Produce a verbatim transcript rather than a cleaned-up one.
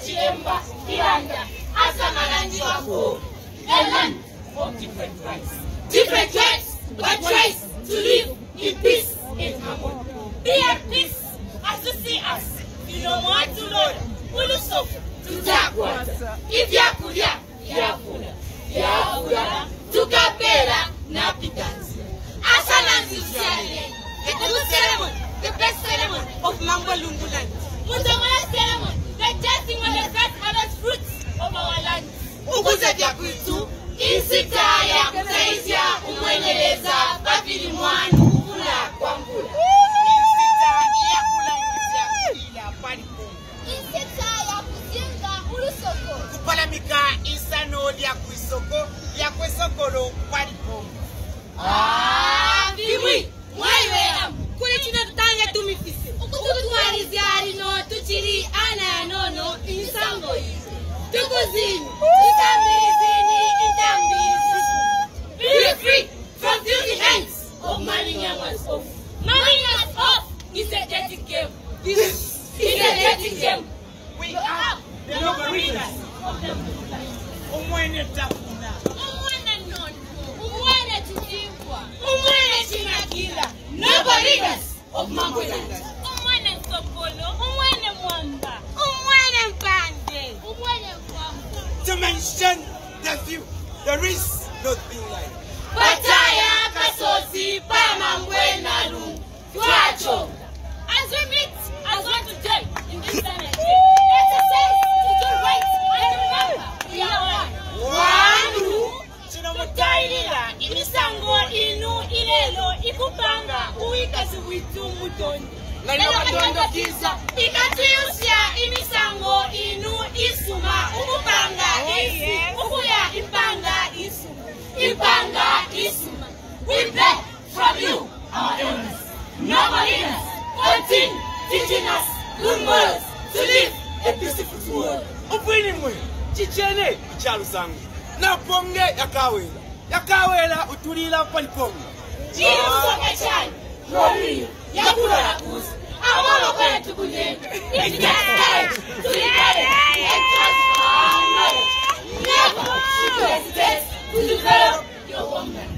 Chiemba, Iranda, Asamaranji Wako, a land of different rights. Different rights, but rights to live in peace and harmony. Be at peace as you see us. You don't want to know Uluso to dark water. If Yakuya, Yakula, Yakula, to Capella, Napitans. Asalanzi Sally, the good ceremony, the best ceremony of Mambwe land. Mutamala ceremony, the testing of the first harvest fruits of our land. Ukuza Yakutu, Insita Yakutaisia, Umweneleza, Babili Mwan, Ukula, Kwambula. Insita Yakula, Insita Paripo. Insita Yakujenga, Ulusoko. Kupalamika, Insano, Yakuisoko, Yakuisokoro, Paripo. Ah, Bibi, why am Kurichina Tanga to me? Ukutuariziari no, Tuchiri, Ana, no, no, in Sambo. Tukuzin, Tutambizini, Intambiz. Be free from filthy hands of Marinyamas off. Marinyamas off is a dirty game. This is a dirty game. We are the Nobarinas of the moonlight. Umwene Tapuna. Umwene non. Umwene Tukiwa. Umwene Chinakila. Nobarinas of Mambwe. Umwene Sokolo. Umwene Mwamba. Umwene Mpande. Umwene Mwamba. To mention the view, there is not being like. Bataya Kasosi Pamambwe Nalu. Tuacho. As we meet as one today in this energy, exercise to do right and remember we are one. One. Chinomotailila imisango inu ilelo ikupanga uikazi witu mutondi. Lelo katondo kiza ikatiusya imisango inu isuma ukupanga isi ukuya impanga isuma impanga isuma. We beg from you, our elders, Nobarinas, continue teaching us good morals to live a peaceful world. Upinimwe, chichene, chalusangu. Na ponge yakawela. Yakawela utulila paliponga. Jino soka chai. Roli, yakula yakuzi. Awolo kwa tukunyenga. It's time to learn and transfer our knowledge. Never should you hesitate to develop your homeland.